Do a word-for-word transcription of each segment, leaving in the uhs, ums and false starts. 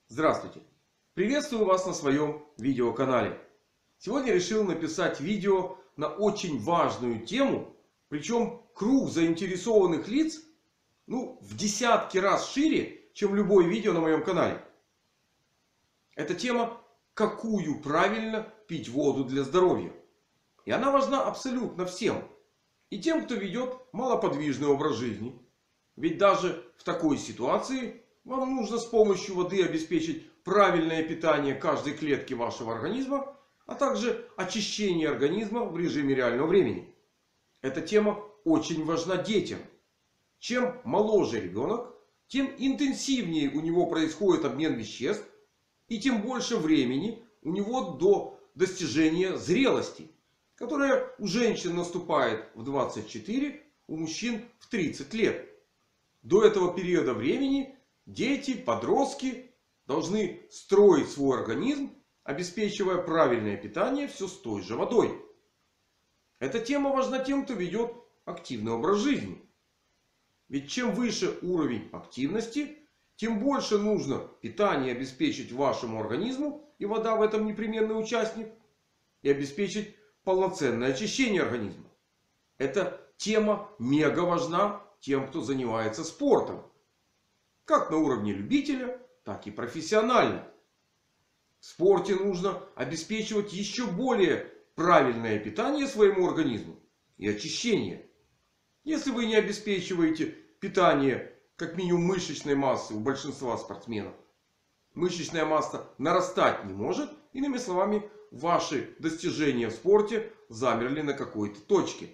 Здравствуйте! Приветствую вас на своем видеоканале. Сегодня решил написать видео на очень важную тему. Причем круг заинтересованных лиц ну, в десятки раз шире, чем любое видео на моем канале. Эта тема: какую правильно пить воду для здоровья. И она важна абсолютно всем. И тем, кто ведет малоподвижный образ жизни. Ведь даже в такой ситуации вам нужно с помощью воды обеспечить правильное питание каждой клетки вашего организма, а также очищение организма в режиме реального времени. Эта тема очень важна детям. Чем моложе ребенок, тем интенсивнее у него происходит обмен веществ. И тем больше времени у него до достижения зрелости, которая у женщин наступает в двадцать четыре, у мужчин в тридцать лет. До этого периода времени дети, подростки должны строить свой организм, обеспечивая правильное питание все с той же водой. Эта тема важна тем, кто ведет активный образ жизни. Ведь чем выше уровень активности, тем больше нужно питание обеспечить вашему организму, и вода в этом непременный участник, и обеспечить полноценное очищение организма. Эта тема мега важна тем, кто занимается спортом. Как на уровне любителя, так и профессионально. В спорте нужно обеспечивать еще более правильное питание своему организму и очищение. Если вы не обеспечиваете питание как минимум мышечной массы у большинства спортсменов, мышечная масса нарастать не может. Иными словами, ваши достижения в спорте замерли на какой-то точке.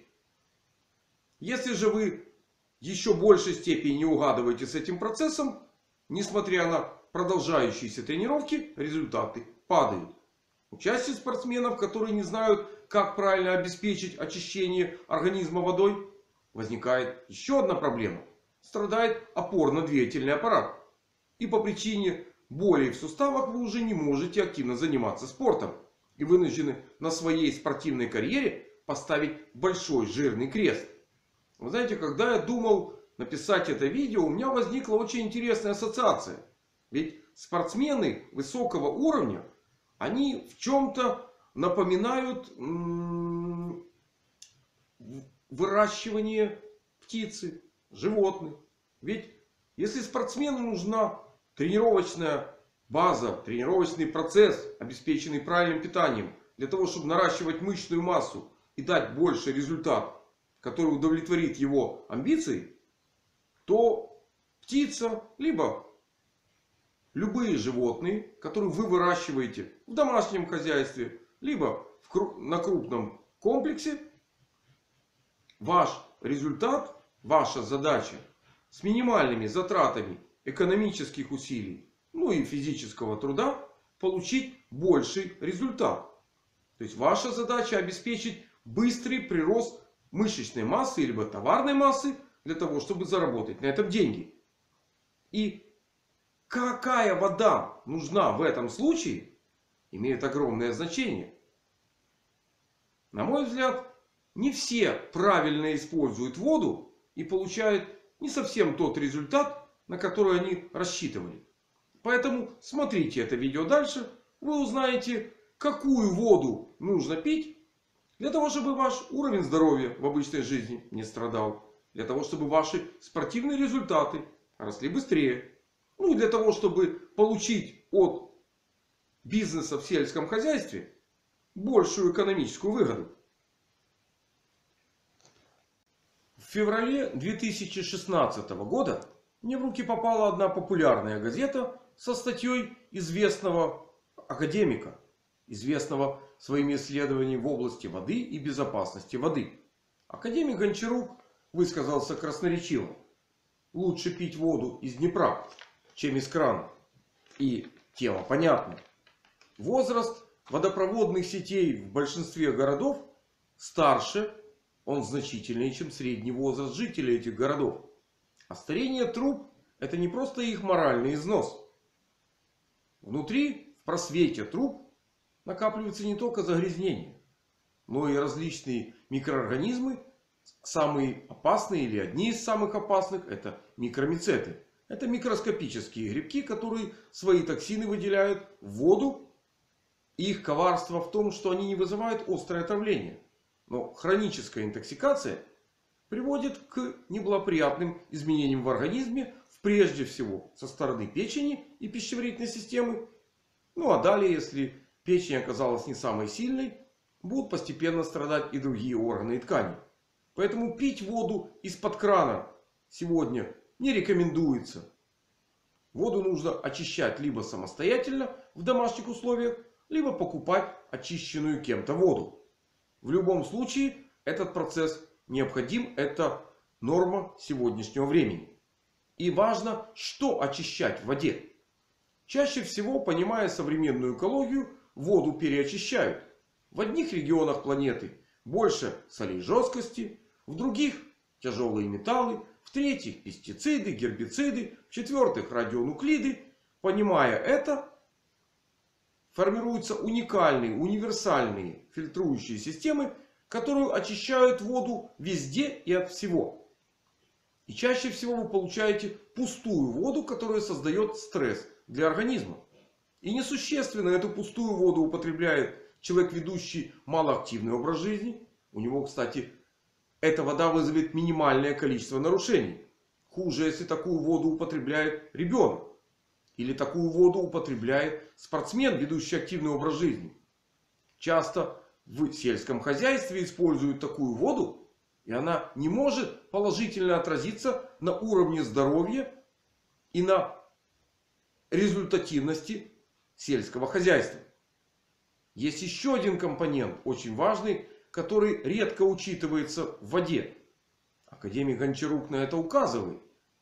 Если же вы в еще большей степени не угадываете с этим процессом, несмотря на продолжающиеся тренировки, результаты падают. У части спортсменов, которые не знают, как правильно обеспечить очищение организма водой, возникает еще одна проблема. Страдает опорно-двигательный аппарат. И по причине болей в суставах вы уже не можете активно заниматься спортом. И вынуждены на своей спортивной карьере поставить большой жирный крест. Вы знаете, когда я думал написать это видео, у меня возникла очень интересная ассоциация. Ведь спортсмены высокого уровня, они в чем-то напоминают м-м, выращивание птицы, животных. Ведь если спортсмену нужна тренировочная база, тренировочный процесс, обеспеченный правильным питанием, для того, чтобы наращивать мышечную массу и дать больший результат, который удовлетворит его амбиции, то птица, либо любые животные, которые вы выращиваете в домашнем хозяйстве, либо в, на крупном комплексе, ваш результат, ваша задача с минимальными затратами экономических усилий, ну и физического труда, получить больший результат. То есть ваша задача обеспечить быстрый прирост мышечной массы либо товарной массы, для того, чтобы заработать на этом деньги. И какая вода нужна в этом случае, имеет огромное значение. На мой взгляд, не все правильно используют воду и получают не совсем тот результат, на который они рассчитывали. Поэтому смотрите это видео дальше. Вы узнаете, какую воду нужно пить, для того, чтобы ваш уровень здоровья в обычной жизни не страдал. Для того, чтобы ваши спортивные результаты росли быстрее. Ну и для того, чтобы получить от бизнеса в сельском хозяйстве большую экономическую выгоду. В феврале две тысячи шестнадцатого года мне в руки попала одна популярная газета со статьей известного академика, известного своими исследованиями в области воды и безопасности воды. Академик Гончарук высказался красноречиво: лучше пить воду из Днепра, чем из крана. И тема понятна. Возраст водопроводных сетей в большинстве городов старше, он значительнее, чем средний возраст жителей этих городов. А старение труб — это не просто их моральный износ. Внутри, в просвете труб, накапливается не только загрязнение, но и различные микроорганизмы. Самые опасные или одни из самых опасных — это микромицеты. Это микроскопические грибки, которые свои токсины выделяют в воду. И их коварство в том, что они не вызывают острое отравление. Но хроническая интоксикация приводит к неблагоприятным изменениям в организме. Прежде всего со стороны печени и пищеварительной системы. Ну а далее, если печень оказалась не самой сильной, будут постепенно страдать и другие органы и ткани. Поэтому пить воду из-под крана сегодня не рекомендуется. Воду нужно очищать либо самостоятельно в домашних условиях, либо покупать очищенную кем-то воду. В любом случае этот процесс необходим. Это норма сегодняшнего времени. И важно, что очищать в воде. Чаще всего, понимая современную экологию, воду переочищают. В одних регионах планеты больше солей жесткости, в других тяжелые металлы, в третьих пестициды, гербициды, в четвертых радионуклиды. Понимая это, формируются уникальные, универсальные фильтрующие системы, которые очищают воду везде и от всего. И чаще всего вы получаете пустую воду, которая создает стресс для организма. И несущественно эту пустую воду употребляет человек, ведущий малоактивный образ жизни. У него, кстати, эта вода вызовет минимальное количество нарушений. Хуже, если такую воду употребляет ребенок. Или такую воду употребляет спортсмен, ведущий активный образ жизни. Часто в сельском хозяйстве используют такую воду. И она не может положительно отразиться на уровне здоровья и на результативности сельского хозяйства. Есть еще один компонент, очень важный, который редко учитывается в воде. Академик Гончарук на это указывает.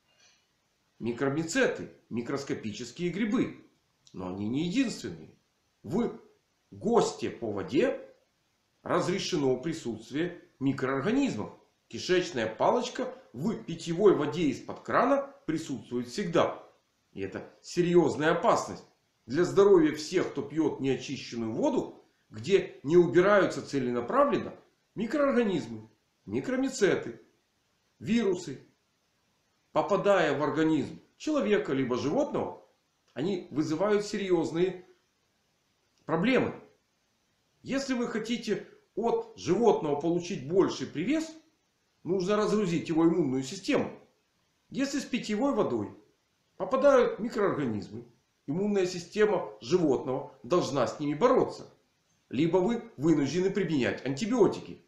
Микромицеты, микроскопические грибы. Но они не единственные. В ГОСТе по воде разрешено присутствие микроорганизмов. Кишечная палочка в питьевой воде из-под крана присутствует всегда. И это серьезная опасность для здоровья всех, кто пьет неочищенную воду, где не убираются целенаправленно микроорганизмы, микромицеты, вирусы. Попадая в организм человека либо животного, они вызывают серьезные проблемы. Если вы хотите от животного получить больший привес, нужно разгрузить его иммунную систему. Если с питьевой водой попадают микроорганизмы, иммунная система животного должна с ними бороться. Либо вы вынуждены применять антибиотики.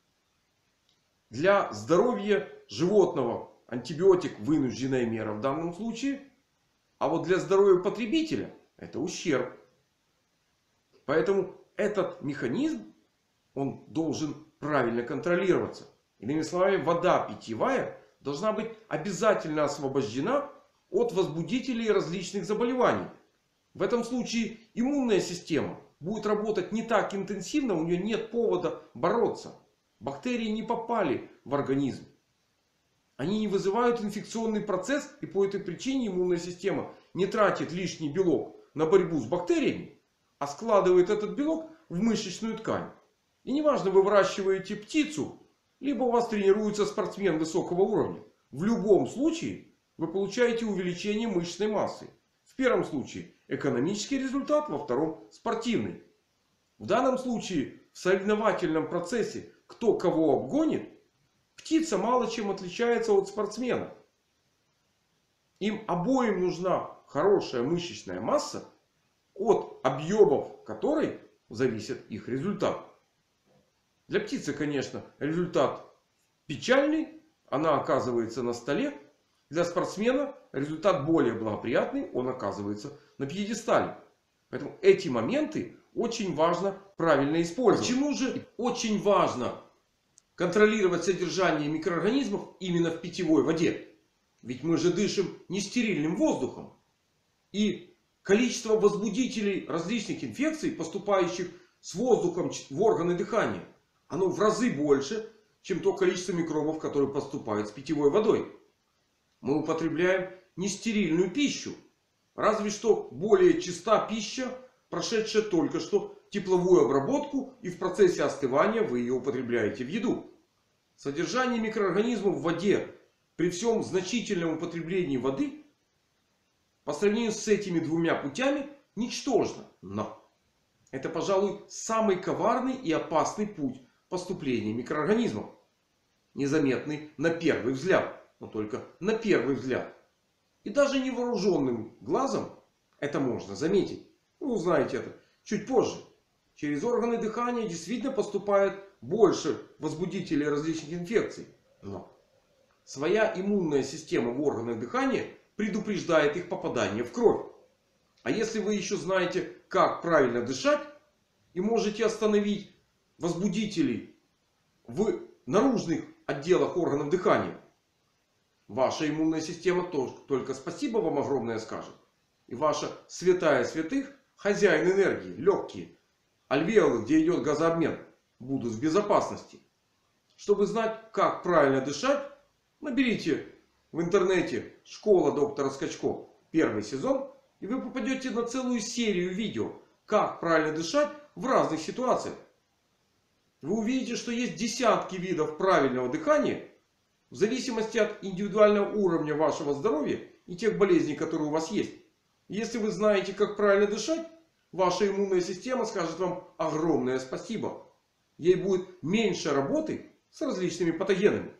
Для здоровья животного антибиотик вынужденная мера в данном случае. А вот для здоровья потребителя это ущерб. Поэтому этот механизм, он должен правильно контролироваться. Иными словами, вода питьевая должна быть обязательно освобождена от возбудителей различных заболеваний. В этом случае иммунная система будет работать не так интенсивно, у нее нет повода бороться. Бактерии не попали в организм. Они не вызывают инфекционный процесс, и по этой причине иммунная система не тратит лишний белок на борьбу с бактериями, а складывает этот белок в мышечную ткань. И неважно, вы выращиваете птицу, либо у вас тренируется спортсмен высокого уровня. В любом случае вы получаете увеличение мышечной массы. В первом случае экономический результат, во втором спортивный. В данном случае в соревновательном процессе кто кого обгонит, птица мало чем отличается от спортсмена. Им обоим нужна хорошая мышечная масса, от объемов которой зависит их результат. Для птицы, конечно, результат печальный. Она оказывается на столе. Для спортсмена результат более благоприятный. Он оказывается на пьедестале. Поэтому эти моменты очень важно правильно использовать. Почему же очень важно контролировать содержание микроорганизмов именно в питьевой воде? Ведь мы же дышим нестерильным воздухом. И количество возбудителей различных инфекций, поступающих с воздухом в органы дыхания, оно в разы больше, чем то количество микробов, которые поступают с питьевой водой. Мы употребляем нестерильную пищу. Разве что более чиста пища, прошедшая только что тепловую обработку, и в процессе остывания вы ее употребляете в еду. Содержание микроорганизмов в воде при всем значительном употреблении воды по сравнению с этими двумя путями ничтожно. Но это, пожалуй, самый коварный и опасный путь поступления микроорганизмов. Незаметный на первый взгляд. Но только на первый взгляд. И даже невооруженным глазом это можно заметить. Вы узнаете это чуть позже. Через органы дыхания действительно поступает больше возбудителей различных инфекций. Но своя иммунная система в органах дыхания предупреждает их попадание в кровь. А если вы еще знаете, как правильно дышать, и можете остановить возбудителей в наружных отделах органов дыхания, ваша иммунная система тоже только спасибо вам огромное скажет. И ваша святая святых, хозяин энергии, легкие, альвеолы, где идет газообмен, будут в безопасности. Чтобы знать, как правильно дышать, наберите в интернете «Школа доктора Скачко» первый сезон. И вы попадете на целую серию видео, как правильно дышать в разных ситуациях. Вы увидите, что есть десятки видов правильного дыхания. В зависимости от индивидуального уровня вашего здоровья и тех болезней, которые у вас есть. Если вы знаете, как правильно дышать, ваша иммунная система скажет вам огромное спасибо. Ей будет меньше работы с различными патогенами.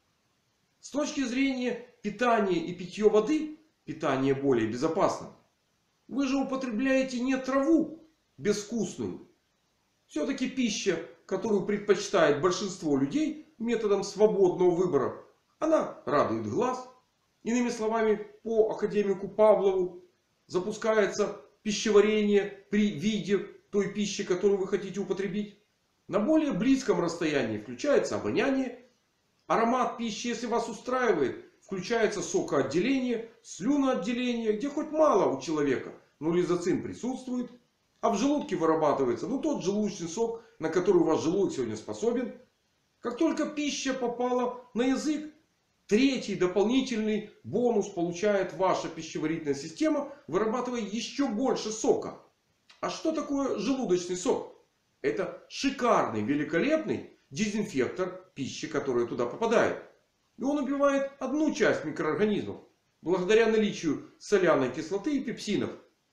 С точки зрения питания и питья воды, питание более безопасно. Вы же употребляете не траву безвкусную. Все-таки пища, которую предпочитает большинство людей методом свободного выбора, она радует глаз. Иными словами, по академику Павлову запускается пищеварение при виде той пищи, которую вы хотите употребить. На более близком расстоянии включается обоняние. Аромат пищи, если вас устраивает, включается сокоотделение, слюноотделение, где хоть мало у человека, но лизоцим присутствует. А в желудке вырабатывается ну, тот желудочный сок, на который ваш желудок сегодня способен. Как только пища попала на язык, третий дополнительный бонус получает ваша пищеварительная система, вырабатывая еще больше сока. А что такое желудочный сок? Это шикарный, великолепный дезинфектор пищи, которая туда попадает. И он убивает одну часть микроорганизмов. Благодаря наличию соляной кислоты и пепсинов.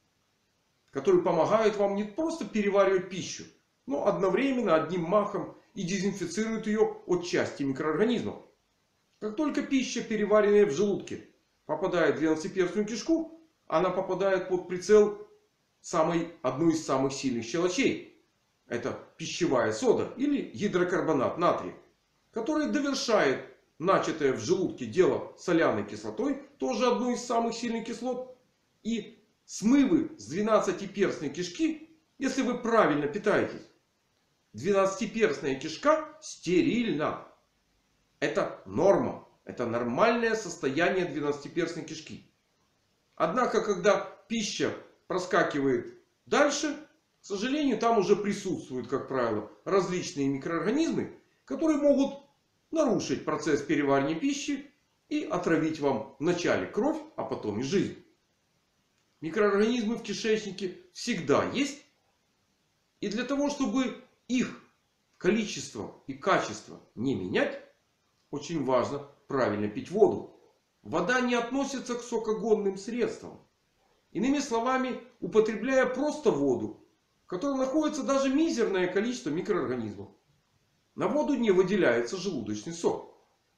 Которые помогают вам не просто переваривать пищу. Но одновременно, одним махом и дезинфицируют ее от части микроорганизмов. Как только пища, переваренная в желудке, попадает в двенадцатиперстную кишку, она попадает под прицел самой, одной из самых сильных щелочей. Это пищевая сода или гидрокарбонат натрия. Который довершает начатое в желудке дело соляной кислотой. Тоже одной из самых сильных кислот. И смывы с двенадцатиперстной кишки, если вы правильно питаетесь. Двенадцатиперстная кишка стерильна. Это норма. Это нормальное состояние двенадцатиперстной кишки. Однако, когда пища проскакивает дальше, к сожалению, там уже присутствуют, как правило, различные микроорганизмы, которые могут нарушить процесс переваривания пищи и отравить вам вначале кровь, а потом и жизнь. Микроорганизмы в кишечнике всегда есть. И для того, чтобы их количество и качество не менять, очень важно правильно пить воду. Вода не относится к сокогонным средствам. Иными словами, употребляя просто воду, в которой находится даже мизерное количество микроорганизмов, на воду не выделяется желудочный сок.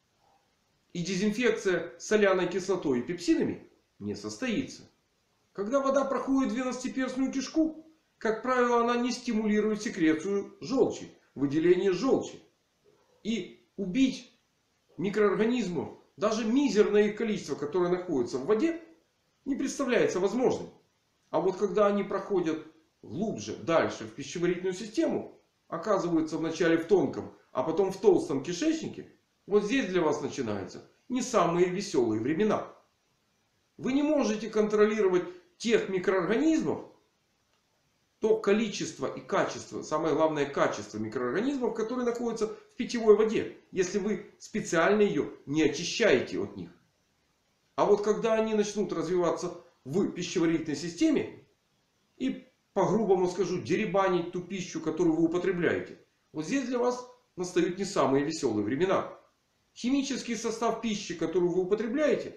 И дезинфекция соляной кислотой и пепсинами не состоится. Когда вода проходит двенадцатиперстную кишку, как правило, она не стимулирует секрецию желчи, выделение желчи. И убить микроорганизмов, даже мизерное количество, которое находится в воде, не представляется возможным. А вот когда они проходят глубже, дальше в пищеварительную систему, оказываются вначале в тонком, а потом в толстом кишечнике, вот здесь для вас начинаются не самые веселые времена. Вы не можете контролировать тех микроорганизмов, то количество и качество, самое главное качество микроорганизмов, которые находятся в питьевой воде, если вы специально ее не очищаете от них. А вот когда они начнут развиваться в пищеварительной системе и, по-грубому скажу, деребанить ту пищу, которую вы употребляете, вот здесь для вас настают не самые веселые времена. Химический состав пищи, которую вы употребляете,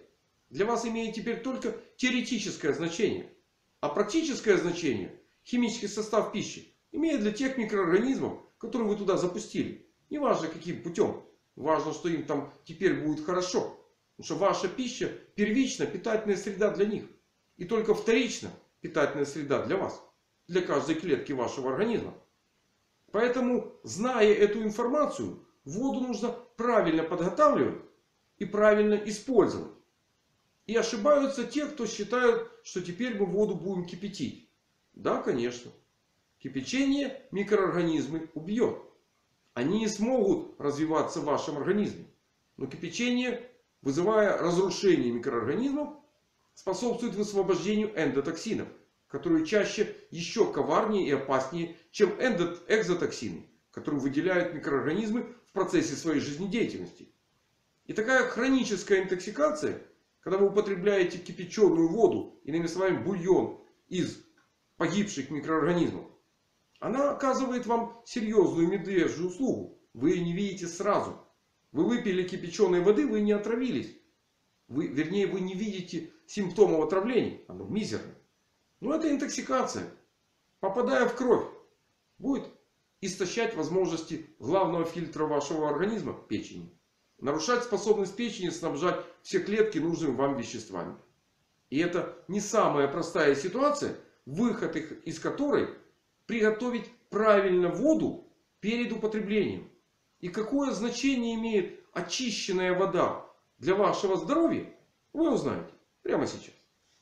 для вас имеет теперь только теоретическое значение. А практическое значение, химический состав пищи, имеет для тех микроорганизмов, которые вы туда запустили. Неважно каким путем. Важно, что им там теперь будет хорошо. Потому что ваша пища первично питательная среда для них. И только вторично питательная среда для вас. Для каждой клетки вашего организма. Поэтому, зная эту информацию, воду нужно правильно подготавливать и правильно использовать. И ошибаются те, кто считают, что теперь мы воду будем кипятить. Да, конечно. Кипячение микроорганизмы убьет. Они не смогут развиваться в вашем организме. Но кипячение, вызывая разрушение микроорганизмов, способствует высвобождению эндотоксинов, которые чаще еще коварнее и опаснее, чем экзотоксины, которые выделяют микроорганизмы в процессе своей жизнедеятельности. И такая хроническая интоксикация, когда вы употребляете кипяченую воду, иными словами бульон из погибших микроорганизмов, она оказывает вам серьезную медвежью услугу. Вы ее не видите сразу. Вы выпили кипяченой воды, вы не отравились. Вы, вернее, вы не видите симптомов отравления. Оно мизерное. Но это интоксикация. Попадая в кровь, будет истощать возможности главного фильтра вашего организма, печени. Нарушать способность печени снабжать все клетки нужными вам веществами. И это не самая простая ситуация, выход их из которой приготовить правильно воду перед употреблением. И какое значение имеет очищенная вода для вашего здоровья, вы узнаете прямо сейчас.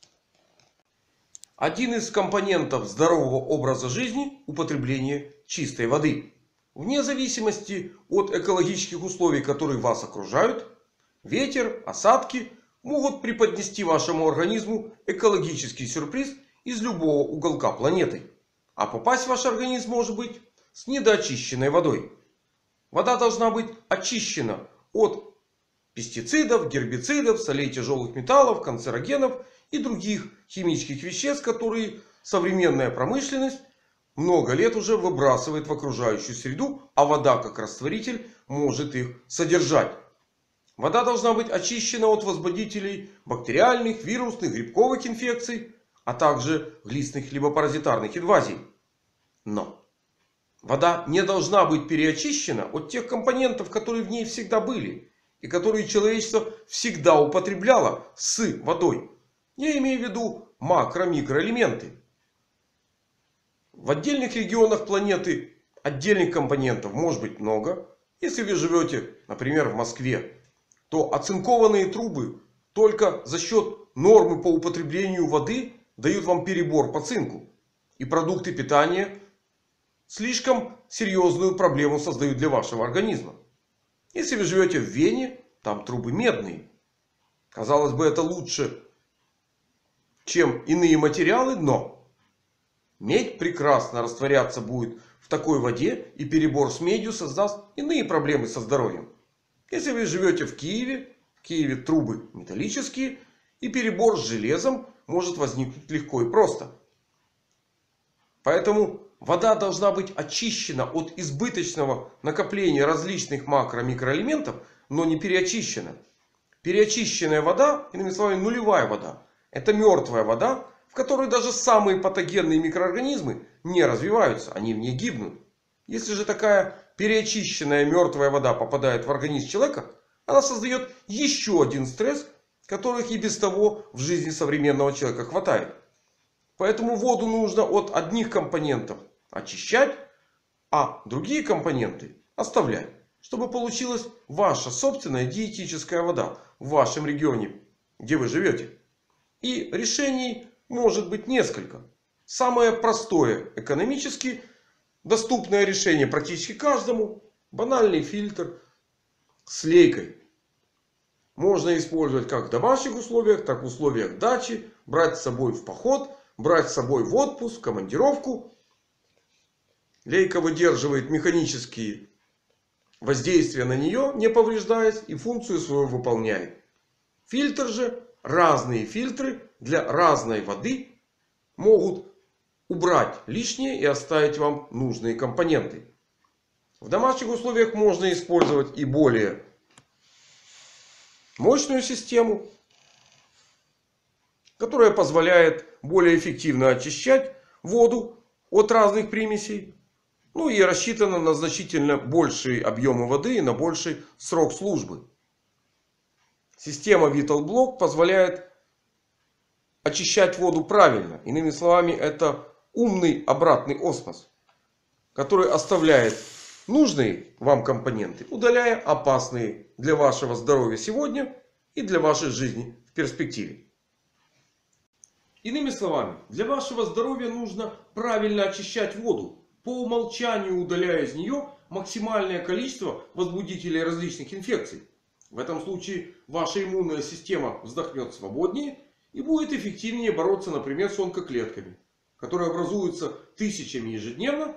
Один из компонентов здорового образа жизни – употребление чистой воды. Вне зависимости от экологических условий, которые вас окружают, ветер, осадки могут преподнести вашему организму экологический сюрприз из любого уголка планеты. А попасть в ваш организм может быть с недоочищенной водой. Вода должна быть очищена от пестицидов, гербицидов, солей тяжелых металлов, канцерогенов и других химических веществ, которые современная промышленность много лет уже выбрасывает в окружающую среду, а вода как растворитель может их содержать. Вода должна быть очищена от возбудителей бактериальных, вирусных, грибковых инфекций, а также глистных либо паразитарных инвазий. Но вода не должна быть переочищена от тех компонентов, которые в ней всегда были. И которые человечество всегда употребляло с водой. Я имею в виду макро-микроэлементы. В отдельных регионах планеты отдельных компонентов может быть много. Если вы живете, например, в Москве, то оцинкованные трубы только за счет нормы по употреблению воды дают вам перебор по цинку. И продукты питания слишком серьезную проблему создают для вашего организма. Если вы живете в Вене, там трубы медные. Казалось бы, это лучше, чем иные материалы, но медь прекрасно растворяться будет в такой воде, и перебор с медью создаст иные проблемы со здоровьем. Если вы живете в Киеве, в Киеве трубы металлические, и перебор с железом может возникнуть легко и просто. Поэтому вода должна быть очищена от избыточного накопления различных макро-микроэлементов, но не переочищена. Переочищенная вода, иными словами нулевая вода, это мертвая вода, в которой даже самые патогенные микроорганизмы не развиваются, они в ней гибнут. Если же такая переочищенная мертвая вода попадает в организм человека, она создает еще один стресс, которых и без того в жизни современного человека хватает. Поэтому воду нужно от одних компонентов очищать, а другие компоненты оставлять. Чтобы получилась ваша собственная диетическая вода в вашем регионе, где вы живете. И решений может быть несколько. Самое простое, экономически доступное решение практически каждому — банальный фильтр с лейкой. Можно использовать как в домашних условиях, так и в условиях дачи. Брать с собой в поход, брать с собой в отпуск, в командировку. Лейка выдерживает механические воздействия на нее, не повреждаясь, и функцию свою выполняет. Фильтр же, разные фильтры для разной воды могут убрать лишнее и оставить вам нужные компоненты. В домашних условиях можно использовать и более мощную систему. которая позволяет более эффективно очищать воду от разных примесей. Ну и рассчитана на значительно большие объемы воды и на больший срок службы. Система VitalBlock позволяет очищать воду правильно. Иными словами, это умный обратный осмос, который оставляет нужные вам компоненты, удаляя опасные для вашего здоровья сегодня и для вашей жизни в перспективе. Иными словами, для вашего здоровья нужно правильно очищать воду, по умолчанию удаляя из нее максимальное количество возбудителей различных инфекций. В этом случае ваша иммунная система вздохнет свободнее и будет эффективнее бороться, например, с онкоклетками, которые образуются тысячами ежедневно.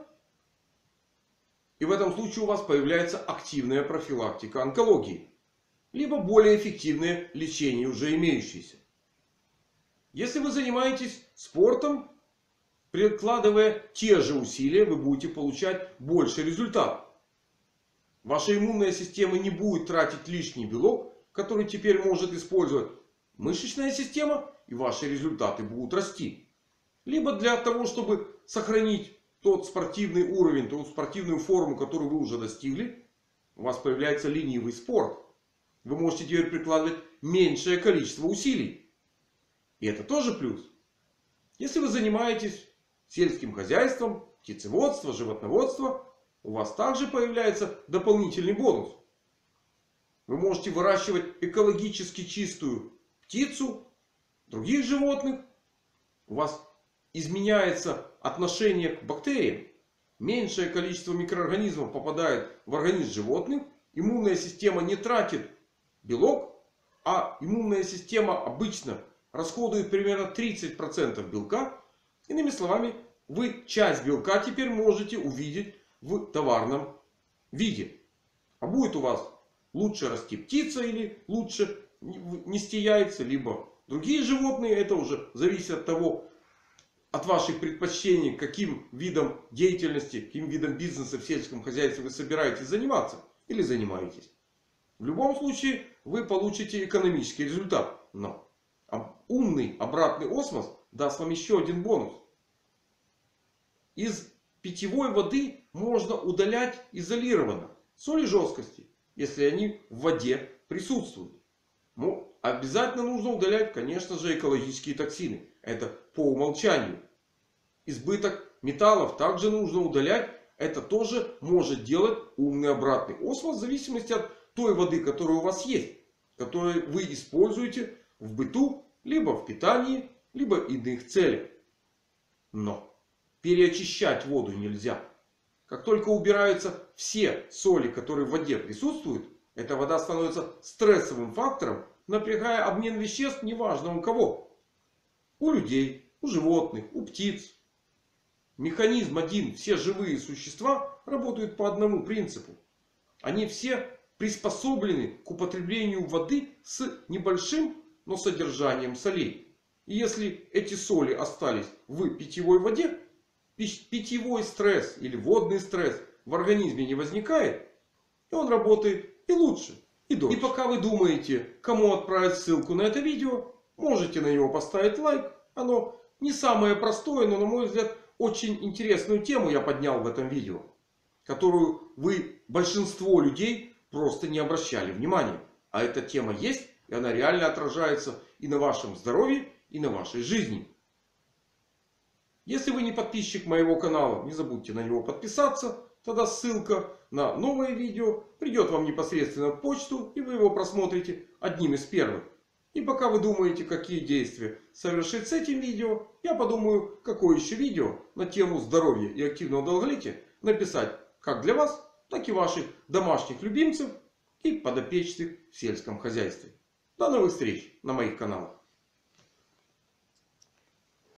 И в этом случае у вас появляется активная профилактика онкологии, либо более эффективное лечение уже имеющееся. Если вы занимаетесь спортом, прикладывая те же усилия, вы будете получать больше результат. Ваша иммунная система не будет тратить лишний белок, который теперь может использовать мышечная система, и ваши результаты будут расти. Либо для того, чтобы сохранить тот спортивный уровень, ту спортивную форму, которую вы уже достигли, у вас появляется ленивый спорт. Вы можете теперь прикладывать меньшее количество усилий. И это тоже плюс. Если вы занимаетесь сельским хозяйством, птицеводством, животноводством, у вас также появляется дополнительный бонус. Вы можете выращивать экологически чистую птицу, других животных. У вас изменяется отношение к бактериям. Меньшее количество микроорганизмов попадает в организм животных. Иммунная система не тратит белок, а иммунная система обычно расходует примерно тридцать процентов белка. Иными словами, вы часть белка теперь можете увидеть в товарном виде. А будет у вас лучше расти птица или лучше нести яйца, либо другие животные. Это уже зависит от того, от ваших предпочтений, каким видом деятельности, каким видом бизнеса в сельском хозяйстве вы собираетесь заниматься или занимаетесь. В любом случае вы получите экономический результат. Но умный обратный осмос даст вам еще один бонус. Из питьевой воды можно удалять изолированно соли жесткости, если они в воде присутствуют. Ну, обязательно нужно удалять, конечно же, экологические токсины. Это по умолчанию. Избыток металлов также нужно удалять. Это тоже может делать умный обратный осмос в зависимости от той воды, которая у вас есть. Которую вы используете в быту, либо в питании, либо иных целях. Но переочищать воду нельзя. Как только убираются все соли, которые в воде присутствуют, эта вода становится стрессовым фактором, напрягая обмен веществ неважно у кого. У людей, у животных, у птиц. Механизм один. Все живые существа работают по одному принципу. Они все приспособлены к употреблению воды с небольшим, но содержанием солей. И если эти соли остались в питьевой воде, питьевой стресс или водный стресс в организме не возникает. И он работает и лучше, и дольше. И пока вы думаете, кому отправить ссылку на это видео, можете на него поставить лайк. Оно не самое простое, но, на мой взгляд, очень интересную тему я поднял в этом видео. Которую вы, большинство людей, просто не обращали внимания. А эта тема есть, и она реально отражается и на вашем здоровье, и на вашей жизни. Если вы не подписчик моего канала, не забудьте на него подписаться. Тогда ссылка на новое видео придет вам непосредственно в почту. И вы его просмотрите одним из первых. И пока вы думаете, какие действия совершить с этим видео, я подумаю, какое еще видео на тему здоровья и активного долголетия написать как для вас, так и ваших домашних любимцев и подопечных в сельском хозяйстве. До новых встреч на моих каналах.